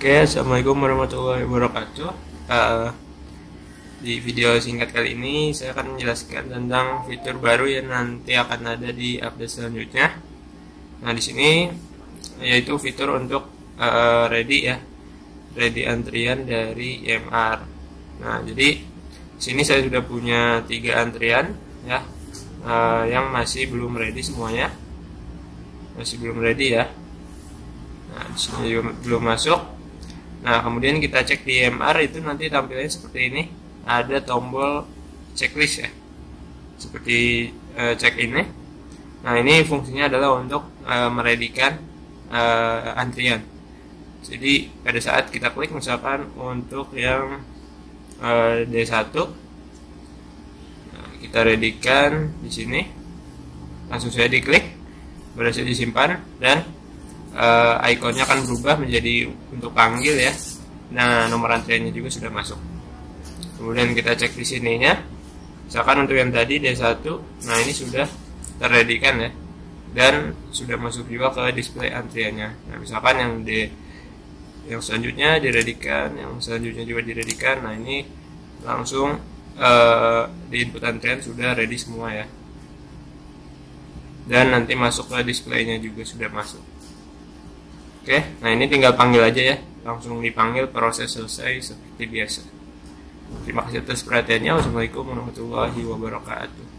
Oke, assalamualaikum warahmatullahi wabarakatuh. Di video singkat kali ini saya akan menjelaskan tentang fitur baru yang nanti akan ada di update selanjutnya. Nah, di sini yaitu fitur untuk ready antrian dari EMR. Nah, jadi di sini saya sudah punya 3 antrian ya, yang masih belum ready semuanya, masih belum ready ya. Nah, di sini juga belum masuk. Nah, kemudian kita cek di EMR itu nanti tampilannya seperti ini. Ada tombol checklist ya, seperti cek ini. Nah, ini fungsinya adalah untuk meredikan antrian. Jadi pada saat kita klik misalkan untuk yang D1, nah, kita redikan di sini, langsung saya diklik, berhasil disimpan, dan ikonnya akan berubah menjadi untuk panggil ya. Nah, nomor antriannya juga sudah masuk. Kemudian kita cek di sininya, misalkan untuk yang tadi D1, nah ini sudah terredikan ya, dan sudah masuk juga ke display antriannya. Nah, misalkan yang selanjutnya diredikan, yang selanjutnya juga diredikan. Nah, ini langsung di input antrian sudah ready semua ya, dan nanti masuk ke displaynya juga sudah masuk. Oke, nah ini tinggal panggil aja ya, langsung dipanggil, proses selesai seperti biasa. Terima kasih atas perhatiannya. Wassalamualaikum warahmatullahi wabarakatuh.